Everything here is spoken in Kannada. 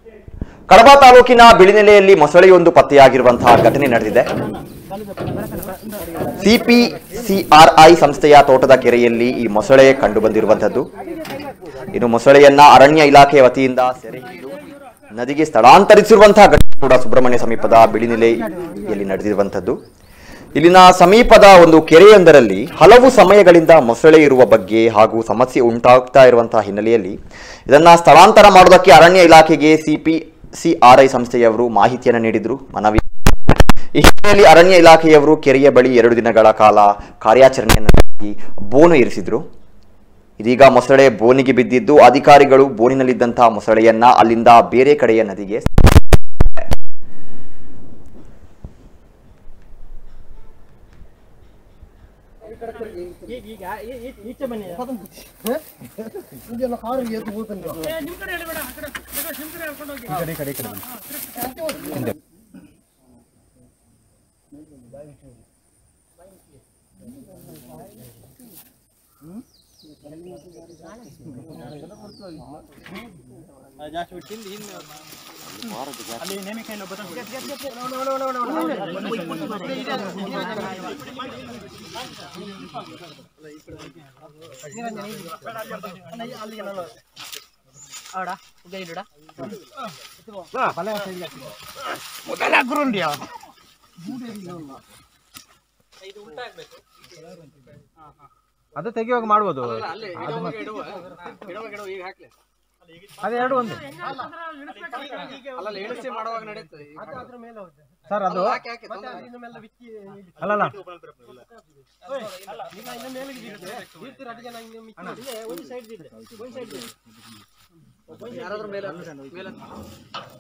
ಕಡಬ ತಾಲೂಕಿನ ಬಿಳಿನೆಲೆಯಲ್ಲಿ ಮೊಸಳೆಯೊಂದು ಪತ್ತೆಯಾಗಿರುವಂತಹ ಘಟನೆ ನಡೆದಿದೆ. ಸಿಪಿಸಿಆರ್ಐ ಸಂಸ್ಥೆಯ ತೋಟದ ಕೆರೆಯಲ್ಲಿ ಈ ಮೊಸಳೆ ಕಂಡುಬಂದಿರುವಂತದ್ದು. ಇನ್ನು ಮೊಸಳೆಯನ್ನ ಅರಣ್ಯ ಇಲಾಖೆ ವತಿಯಿಂದ ಸೆರೆ ಹಿಡಿದು ನದಿಗೆ ಸ್ಥಳಾಂತರಿಸಿರುವಂತಹ ಘಟನೆ ಕೂಡ ಸುಬ್ರಹ್ಮಣ್ಯ ಸಮೀಪದ ಬಿಳಿನೆಲೆಯಲ್ಲಿ ನಡೆದಿರುವಂತದ್ದು. ಇಲ್ಲಿನ ಸಮೀಪದ ಒಂದು ಕೆರೆಯೊಂದರಲ್ಲಿ ಹಲವು ಸಮಯಗಳಿಂದ ಮೊಸಳೆ ಇರುವ ಬಗ್ಗೆ ಹಾಗೂ ಸಮಸ್ಯೆ ಉಂಟಾಗ್ತಾ ಇರುವಂತಹ ಹಿನ್ನೆಲೆಯಲ್ಲಿ ಇದನ್ನ ಸ್ಥಳಾಂತರ ಮಾಡೋದಕ್ಕೆ ಅರಣ್ಯ ಇಲಾಖೆಗೆ ಸಿಪಿಸಿಆರ್ಐ ಸಂಸ್ಥೆಯವರು ಮಾಹಿತಿಯನ್ನು ನೀಡಿದ್ರು. ಮನವಿ ಈ ಹಿನ್ನೆಲೆಯಲ್ಲಿ ಅರಣ್ಯ ಇಲಾಖೆಯವರು ಕೆರೆಯ ಬಳಿ 2 ದಿನಗಳ ಕಾಲ ಕಾರ್ಯಾಚರಣೆಯನ್ನು ನಡೆಸಿ ಬೋನು ಇರಿಸಿದ್ರು. ಇದೀಗ ಮೊಸಳೆ ಬೋನಿಗೆ ಬಿದ್ದಿದ್ದು ಅಧಿಕಾರಿಗಳು ಬೋನಿನಲ್ಲಿದ್ದಂತಹ ಮೊಸಳೆಯನ್ನ ಅಲ್ಲಿಂದ ಬೇರೆ ಕಡೆಯ ನದಿಗೆ ಅದು ತೆಗೆಯುವಾಗ ಮಾಡ್ಬೋದು. ಅದೇ ಎರಡು ಒಂದು ಸರ್, ಅದು ಅಲ್ಲಲ್ಲ ಯಾರಾದ್ರೂ ಮೇಲೆ